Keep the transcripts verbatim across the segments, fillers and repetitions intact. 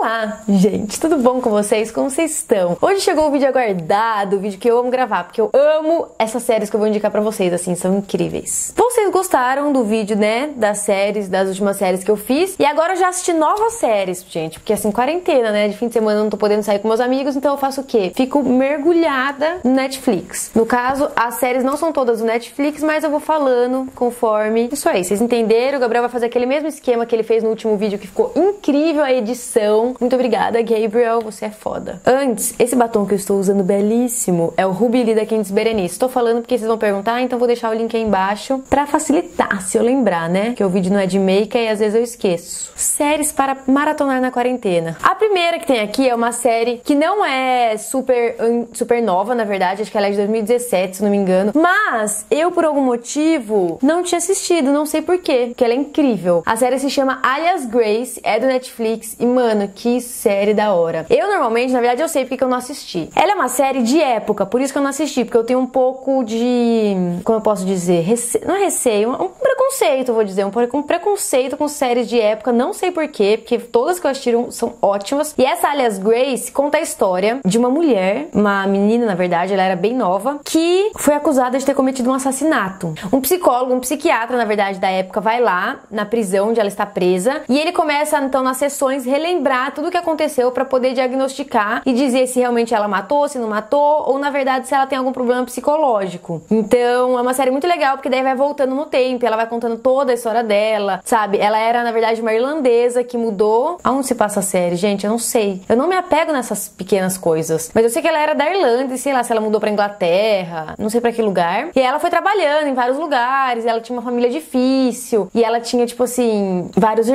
Olá, gente, tudo bom com vocês? Como vocês estão? Hoje chegou o vídeo aguardado, o vídeo que eu amo gravar, porque eu amo essas séries que eu vou indicar pra vocês, assim, são incríveis. Vocês gostaram do vídeo, né, das séries, das últimas séries que eu fiz, e agora eu já assisti novas séries, gente, porque assim, quarentena, né, de fim de semana eu não tô podendo sair com meus amigos, então eu faço o quê? Fico mergulhada no Netflix. No caso, as séries não são todas do Netflix, mas eu vou falando conforme isso aí, vocês entenderam? O Gabriel vai fazer aquele mesmo esquema que ele fez no último vídeo, que ficou incrível a edição. Muito obrigada, Gabriel, você é foda. Antes, esse batom que eu estou usando belíssimo é o Ruby Lee da Candice Berenice. Estou falando porque vocês vão perguntar, então vou deixar o link aí embaixo pra facilitar, se eu lembrar, né? Que o vídeo não é de make e às vezes eu esqueço. Séries para maratonar na quarentena. A primeira que tem aqui é uma série que não é super, super nova, na verdade. Acho que ela é de dois mil e dezessete, se não me engano. Mas eu, por algum motivo, não tinha assistido, não sei porquê, porque ela é incrível. A série se chama Alias Grace, é do Netflix e, mano, que série da hora. Eu, normalmente, na verdade, eu sei porque que eu não assisti. Ela é uma série de época, por isso que eu não assisti, porque eu tenho um pouco de... como eu posso dizer? Rece... Não é receio, um preconceito, eu vou dizer. Um, um preconceito com séries de época, não sei porquê, porque todas que eu assisti são ótimas. E essa Alias Grace conta a história de uma mulher, uma menina, na verdade, ela era bem nova, que foi acusada de ter cometido um assassinato. Um psicólogo, um psiquiatra, na verdade, da época, vai lá na prisão onde ela está presa, e ele começa, então, nas sessões, relembrar tudo o que aconteceu pra poder diagnosticar e dizer se realmente ela matou, se não matou, ou na verdade se ela tem algum problema psicológico. Então é uma série muito legal, porque daí vai voltando no tempo, ela vai contando toda a história dela, sabe? Ela era na verdade uma irlandesa que mudou. Aonde se passa a série, gente? Eu não sei. Eu não me apego nessas pequenas coisas, mas eu sei que ela era da Irlanda e sei lá se ela mudou pra Inglaterra, não sei pra que lugar. E ela foi trabalhando em vários lugares, ela tinha uma família difícil e ela tinha tipo assim, vários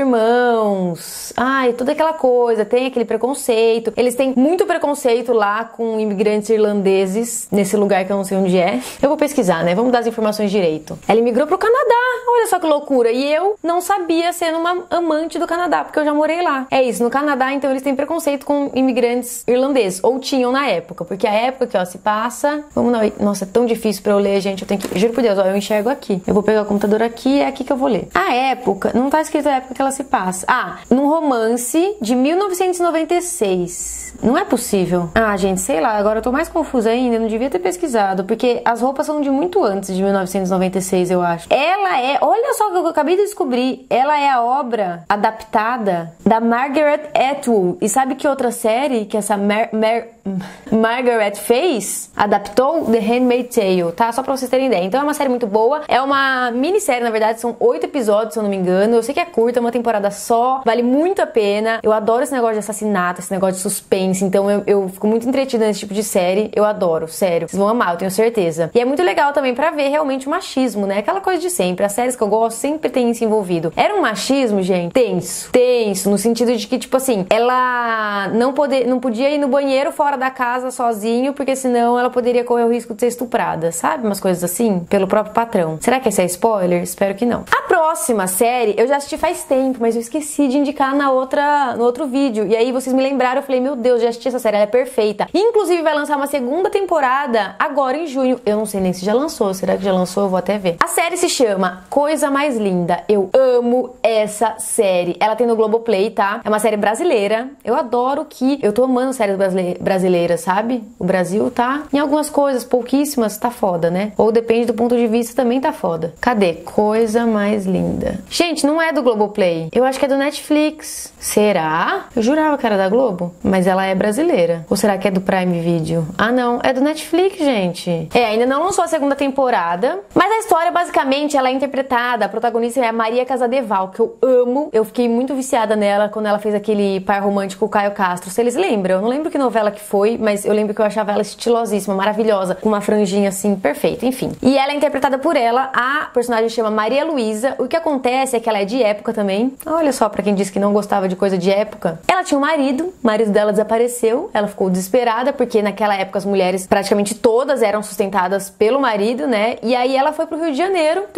irmãos. Ai, toda aquela coisa, tem aquele preconceito. Eles têm muito preconceito lá com imigrantes irlandeses, nesse lugar que eu não sei onde é. Eu vou pesquisar, né? Vamos dar as informações direito. Ela imigrou pro Canadá, olha só que loucura. E eu não sabia, sendo uma amante do Canadá, porque eu já morei lá. É isso, no Canadá, então, eles têm preconceito com imigrantes irlandeses, ou tinham na época, porque a época que, ó, se passa... Vamos não... Nossa, é tão difícil pra eu ler, gente, eu tenho que... Juro por Deus, ó, eu enxergo aqui. Eu vou pegar o computador aqui, é aqui que eu vou ler. A época, não tá escrito a época que ela se passa. Ah, num romance de mil novecentos e noventa e seis. Não é possível. Ah, gente, sei lá, agora eu tô mais confusa ainda, eu não devia ter pesquisado, porque as roupas são de muito antes de mil novecentos e noventa e seis, eu acho. Ela é, olha só o que eu acabei de descobrir, ela é a obra adaptada da Margaret Atwood. E sabe que outra série que essa Mar Mar Margaret fez? Adaptou The Handmaid's Tale, tá? Só pra vocês terem ideia. Então é uma série muito boa, é uma minissérie, na verdade, são oito episódios, se eu não me engano. Eu sei que é curta, é uma temporada só, vale muito a pena. Eu adoro esse negócio de assassinato, esse negócio de suspense, então eu, eu fico muito entretida nesse tipo de série. Eu adoro, sério. Vocês vão amar, eu tenho certeza. E é muito legal também pra ver realmente o machismo, né? Aquela coisa de sempre. As séries que eu gosto sempre tem isso envolvido. Era um machismo, gente, tenso. Tenso, no sentido de que, tipo assim, ela não, poder, não podia ir no banheiro fora da casa sozinho, porque senão ela poderia correr o risco de ser estuprada, sabe? Umas coisas assim, pelo próprio patrão. Será que esse é spoiler? Espero que não. A próxima série, eu já assisti faz tempo, mas eu esqueci de indicar na outra, no outro vídeo. E aí vocês me lembraram, eu falei, meu Deus, já assisti essa série, ela é perfeita. Inclusive vai lançar uma segunda temporada agora em junho. Eu não sei nem se já lançou, será que já lançou? Eu vou até ver. A série se chama Coisa Mais Linda. Eu amo essa série. Ela tem no Globoplay, tá? É uma série brasileira. Eu adoro que... Eu tô amando séries brasileiras, sabe? O Brasil tá... Em algumas coisas, pouquíssimas, tá foda, né? Ou depende do ponto de vista, também tá foda. Cadê? Coisa Mais Linda. Gente, não é do Globoplay. Eu acho que é do Netflix. Será? Eu jurava que era da Globo. Mas ela é brasileira. Ou será que é do Prime Video? Ah, não. É do Netflix, gente. É, ainda não lançou a segunda temporada. Mas a história, basicamente, ela é interpretada. A protagonista é a Maria Casadeval, que eu amo. Eu fiquei muito viciada nela quando ela fez aquele par romântico com o Caio Castro. Se eles lembram. Eu não lembro que novela que foi, mas eu lembro que eu achava ela estilosíssima, maravilhosa. Com uma franjinha, assim, perfeita. Enfim. E ela é interpretada por ela. A personagem chama Maria Luísa. O que acontece é que ela é de época também. Olha só, pra quem disse que não gostava de coisa de época. Ela tinha um marido. O marido dela desapareceu. Ela ficou desesperada, porque naquela época as mulheres, praticamente todas, eram sustentadas pelo marido, né? E aí ela foi pro Rio de Janeiro tentar ganhar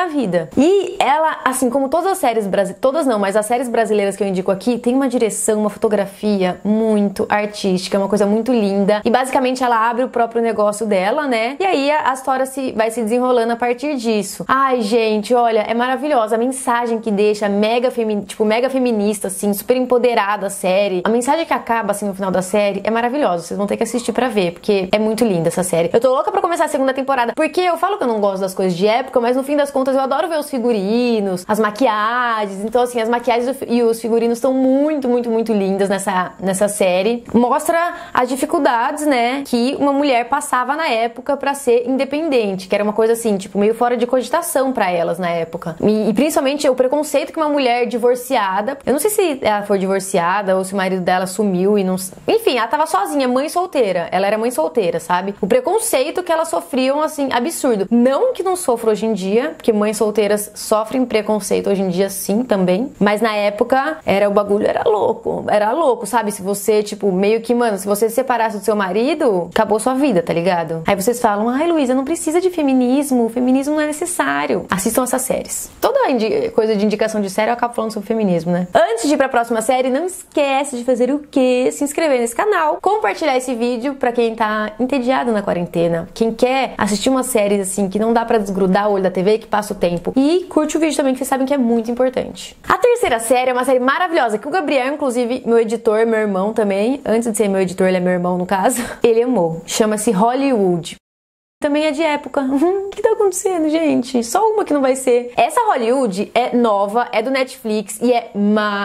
na vida. E ela, assim como todas as séries brasileiras, todas não, mas as séries brasileiras que eu indico aqui, tem uma direção, uma fotografia muito artística, uma coisa muito linda. E basicamente ela abre o próprio negócio dela, né? E aí a, a história se, vai se desenrolando a partir disso. Ai, gente, olha, é maravilhosa. A mensagem que deixa, mega, femi tipo, mega feminista, assim, super empoderada a série. A mensagem que acaba, assim, no final da série é maravilhosa. Vocês vão ter que assistir pra ver, porque é muito linda essa série. Eu tô louca pra começar a segunda temporada, porque eu falo que eu não gosto das coisas de época, mas no fim das contas eu adoro ver os figurinos, as maquiagens. Então, assim, as maquiagens e os figurinos estão muito, muito, muito lindas nessa, nessa série. Mostra as dificuldades, né, que uma mulher passava na época pra ser independente, que era uma coisa assim, tipo, meio fora de cogitação pra elas na época. E, e principalmente o preconceito que uma mulher divorciada, eu não sei se ela foi divorciada ou se o marido dela sumiu e não... Enfim, ela tava sozinha, mãe solteira. Ela era mãe solteira, sabe? O preconceito que elas sofriam, assim, absurdo. Não que não sofra hoje em dia, porque mães solteiras sofrem preconceito hoje em dia sim, também. Mas na época, era o bagulho, era louco. Era louco, sabe? Se você, tipo, meio que, mano, se você se separasse do seu marido, acabou sua vida, tá ligado? Aí vocês falam, ai, Luísa, não precisa de feminismo. O feminismo não é necessário. Assistam essas séries. Toda coisa de indicação de série eu acabo falando sobre feminismo, né? Antes de ir pra próxima série, não esquece de fazer o quê? Se inscrever nesse canal, compartilhar esse vídeo pra quem tá entediado na quarentena, quem quer assistir uma série assim que não dá pra desgrudar o olho da T V, que passa o tempo. E curte o vídeo também, que vocês sabem que é muito importante. A terceira série é uma série maravilhosa, que o Gabriel, inclusive, meu editor, meu irmão também, antes de ser meu editor, ele é meu irmão no caso, ele amou. Chama-se Hollywood. Também é de época. O que tá acontecendo, gente? Só uma que não vai ser. Essa Hollywood é nova, é do Netflix e é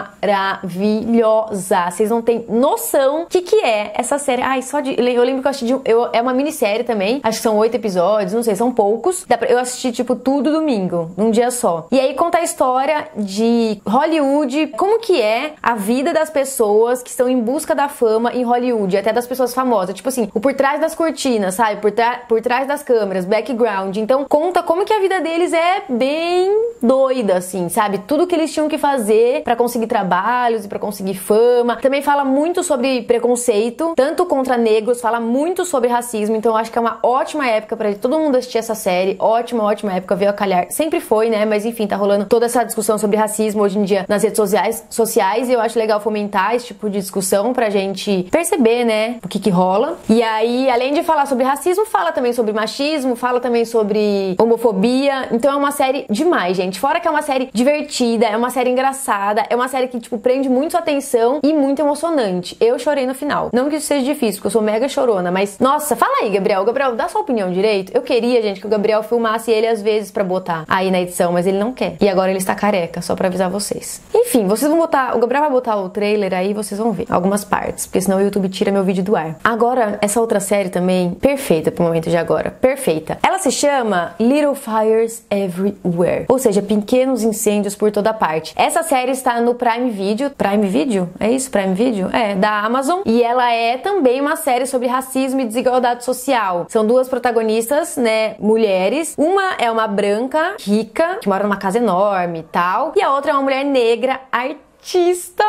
maravilhosa. Vocês não têm noção o que que é essa série. Ai, só de... Eu lembro que eu assisti de... eu... É uma minissérie também. Acho que são oito episódios, não sei, são poucos. Eu assisti, tipo, tudo domingo, num dia só. E aí conta a história de Hollywood, como que é a vida das pessoas que estão em busca da fama em Hollywood, até das pessoas famosas. Tipo assim, o por trás das cortinas, sabe? Por, por trás das câmeras, background. Então conta como que a vida deles é bem doida, assim, sabe? Tudo que eles tinham que fazer pra conseguir trabalhos e pra conseguir fama. Também fala muito sobre preconceito, tanto contra negros, fala muito sobre racismo. Então eu acho que é uma ótima época pra todo mundo assistir essa série. Ótima, ótima época, veio a calhar. Sempre foi, né? Mas enfim, tá rolando toda essa discussão sobre racismo hoje em dia nas redes sociais, sociais e eu acho legal fomentar esse tipo de discussão pra gente perceber, né? O que que rola. E aí, além de falar sobre racismo, fala também sobre machismo, fala também sobre homofobia. Então é uma série demais, gente. Fora que é uma série divertida, é uma série engraçada, é uma série que, tipo, prende muito sua atenção e muito emocionante. Eu chorei no final. Não que isso seja difícil, porque eu sou mega chorona, mas, nossa, fala aí, Gabriel. Gabriel, dá sua opinião direito. Eu queria, gente, que o Gabriel filmasse ele às vezes pra botar aí na edição, mas ele não quer. E agora ele está careca, só pra avisar vocês. Enfim, vocês vão botar, o Gabriel vai botar o trailer aí, vocês vão ver algumas partes, porque senão o YouTube tira meu vídeo do ar. Agora, essa outra série também, perfeita pro momento de agora. Perfeita. Ela se chama Little Fires Everywhere, ou seja, pequenos incêndios por toda parte. Essa série está no Prime Video. Prime Video? É isso? Prime Video? É, da Amazon. E ela é também uma série sobre racismo e desigualdade social. São duas protagonistas, né, mulheres. Uma é uma branca, rica, que mora numa casa enorme e tal. E a outra é uma mulher negra, artista. Artista,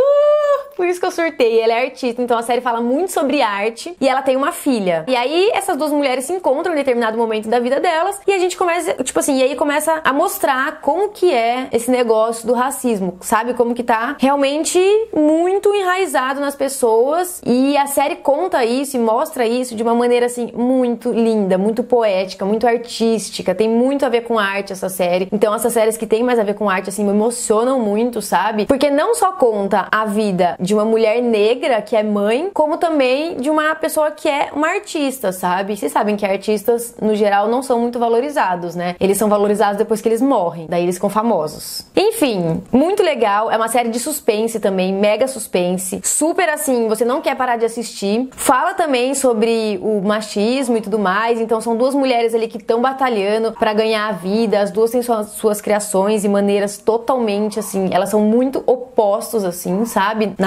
uh, por isso que eu surtei, ela é artista, então a série fala muito sobre arte e ela tem uma filha. E aí essas duas mulheres se encontram em determinado momento da vida delas e a gente começa, tipo assim, e aí começa a mostrar como que é esse negócio do racismo, sabe? Como que tá realmente muito enraizado nas pessoas e a série conta isso e mostra isso de uma maneira assim muito linda, muito poética, muito artística, tem muito a ver com arte essa série. Então essas séries que tem mais a ver com arte assim me emocionam muito, sabe? Porque não só conta a vida de uma mulher negra que é mãe, como também de uma pessoa que é uma artista, sabe? Vocês sabem que artistas, no geral, não são muito valorizados, né? Eles são valorizados depois que eles morrem, daí eles ficam famosos. Enfim, muito legal, é uma série de suspense também, mega suspense, super assim, você não quer parar de assistir. Fala também sobre o machismo e tudo mais, então são duas mulheres ali que estão batalhando pra ganhar a vida, as duas têm suas, suas criações e maneiras totalmente assim, elas são muito opostos, assim, sabe? Na,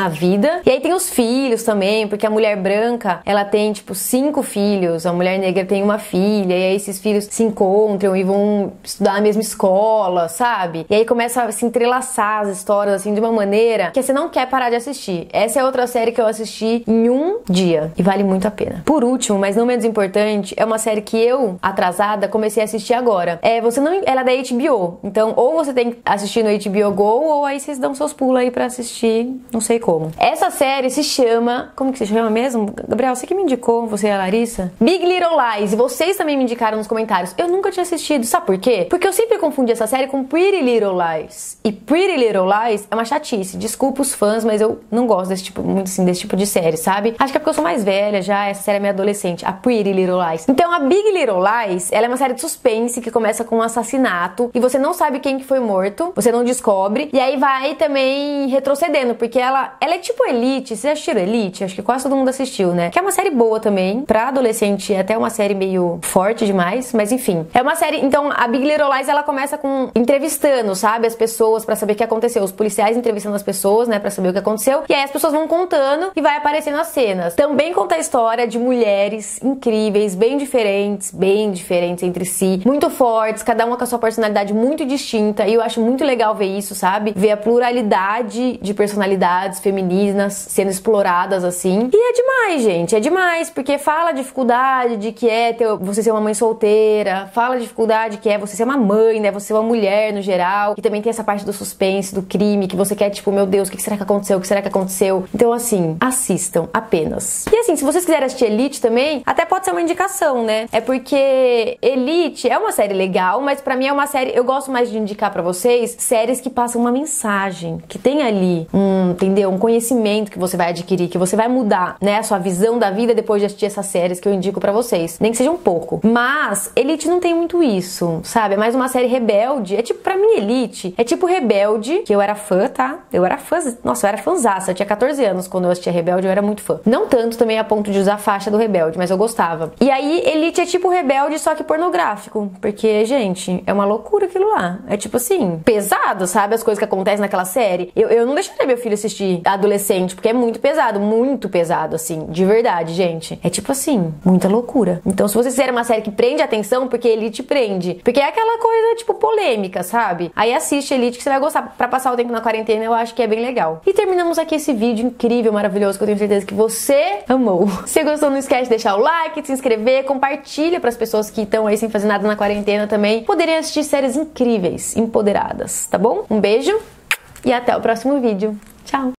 vida. E aí tem os filhos também, porque a mulher branca, ela tem, tipo, cinco filhos, a mulher negra tem uma filha, e aí esses filhos se encontram e vão estudar na mesma escola, sabe? E aí começa a se entrelaçar as histórias, assim, de uma maneira que você não quer parar de assistir. Essa é outra série que eu assisti em um dia, e vale muito a pena. Por último, mas não menos importante, é uma série que eu, atrasada, comecei a assistir agora. É, você não... Ela é da H B O, então ou você tem que assistir no H B O Go, ou aí vocês dão seus pulos aí pra assistir, não sei como. Essa série se chama... Como que se chama mesmo? Gabriel, você que me indicou, você e a Larissa? Big Little Lies, e vocês também me indicaram nos comentários. Eu nunca tinha assistido, sabe por quê? Porque eu sempre confundi essa série com Pretty Little Lies. E Pretty Little Lies é uma chatice. Desculpa os fãs, mas eu não gosto desse tipo, muito assim, desse tipo de série, sabe? Acho que é porque eu sou mais velha já, essa série é meio adolescente, a Pretty Little Lies. Então a Big Little Lies, ela é uma série de suspense que começa com um assassinato e você não sabe quem que foi morto, você não descobre, e aí vai também retrocedendo, porque ela, ela é tipo Elite. Vocês já assistiram Elite? Acho que quase todo mundo assistiu, né? Que é uma série boa também, pra adolescente, é até uma série meio forte demais, mas enfim. É uma série, então a Big Little Lies, ela começa com entrevistando, sabe, as pessoas pra saber o que aconteceu, os policiais entrevistando as pessoas, né, pra saber o que aconteceu, e aí as pessoas vão contando e vai aparecendo as cenas. Também conta a história de mulheres incríveis, bem diferentes, bem diferentes entre si, muito fortes, cada uma com a sua personalidade muito distinta, e eu acho muito legal ver isso, sabe? Ver a pluralidade de personalidades femininas sendo exploradas assim. E é demais, gente, é demais, porque fala a dificuldade de que é ter, você ser uma mãe solteira, fala a dificuldade que é você ser uma mãe, né, você ser uma mulher no geral, e também tem essa parte do suspense, do crime, que você quer, tipo, meu Deus, o que será que aconteceu, o que será que aconteceu? Então, assim, assistam, apenas. E assim, se vocês quiserem assistir Elite também, até pode ser uma indicação, né? É porque Elite é uma série legal, mas pra mim é uma série, eu gosto mais de indicar pra vocês séries que passam uma mensagem, que tem ali um, entendeu? Um conhecimento que você vai adquirir, que você vai mudar, né, a sua visão da vida depois de assistir essas séries que eu indico pra vocês. Nem que seja um pouco. Mas Elite não tem muito isso, sabe? É mais uma série rebelde. É tipo, pra mim, Elite é tipo Rebelde, que eu era fã, tá? Eu era fã, nossa, eu era fãzaça. Eu tinha catorze anos quando eu assistia Rebelde, eu era muito fã. Não tanto também a ponto de usar a faixa do Rebelde, mas eu gostava. E aí, Elite é tipo Rebelde, só que pornográfico. Porque, gente, é uma loucura aquilo lá. É tipo assim, pesado, sabe? As coisas que acontecem naquela série. Eu, eu não deixaria meu filho assistir adolescente, porque é muito pesado, muito pesado, assim, de verdade, gente. É tipo assim, muita loucura. Então, se vocês quiserem uma série que prende a atenção, porque Elite prende. Porque é aquela coisa, tipo, polêmica, sabe? Aí assiste Elite que você vai gostar. Pra passar o tempo na quarentena, eu acho que é bem legal. E terminamos aqui esse vídeo incrível, maravilhoso, que eu tenho certeza que você amou. Se gostou, não esquece de deixar o like, de se inscrever, compartilha pras pessoas que estão aí sem fazer nada na quarentena também, poderem assistir séries incríveis, empoderadas, tá bom? Um beijo e até o próximo vídeo. Tchau!